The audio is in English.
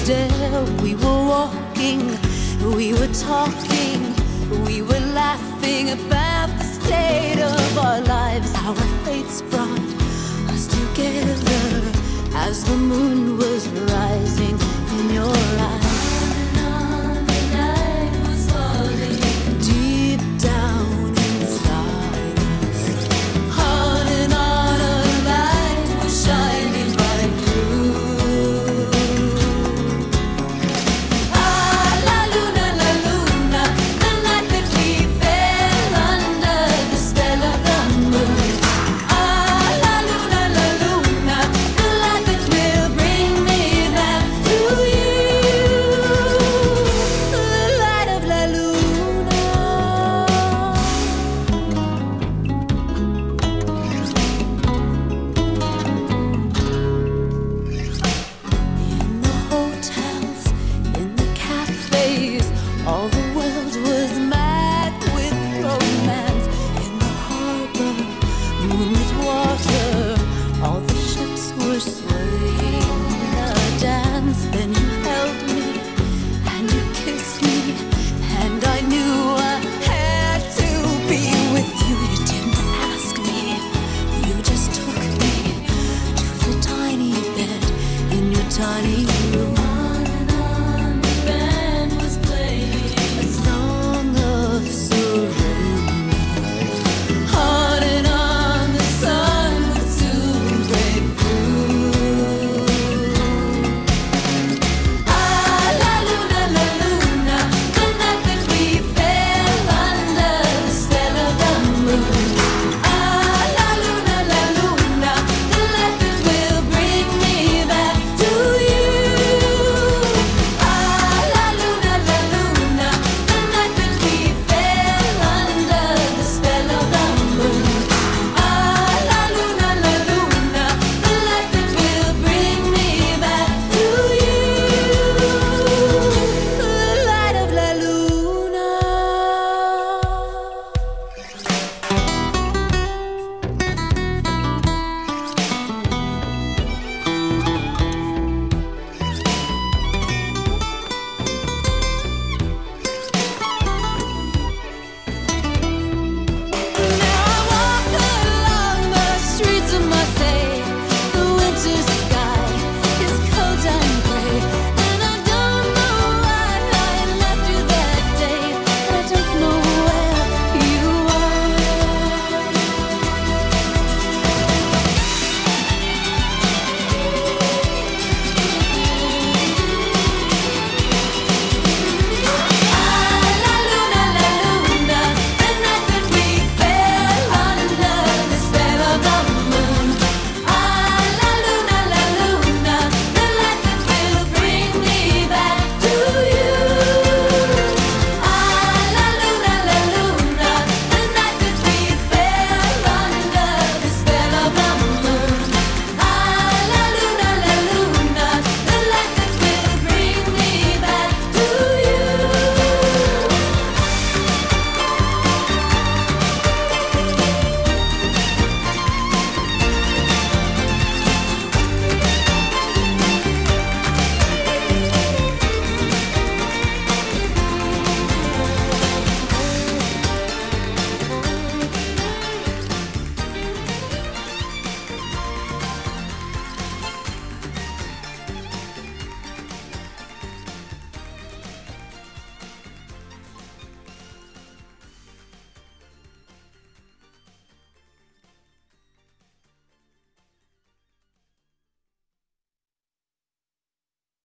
there, we were walking, we were talking, we were laughing about the state of our lives. How our fates brought us together as the moon was rising in your eyes. On the night was falling deep down inside us. On and on a light was shining bright through. Ah, la luna, the night that we fell under the spell of the moon. Ah, la luna, the light that will bring me back to you. The light of La Luna. In the hotels, in the cafes, all the world was mad with romance. In the harbor, moonlit water, all the ships were swaying in a dance. Then you held me and you kissed me, and I knew I had to be with you. You didn't ask me, you just took me to the tiny bed in your tiny room.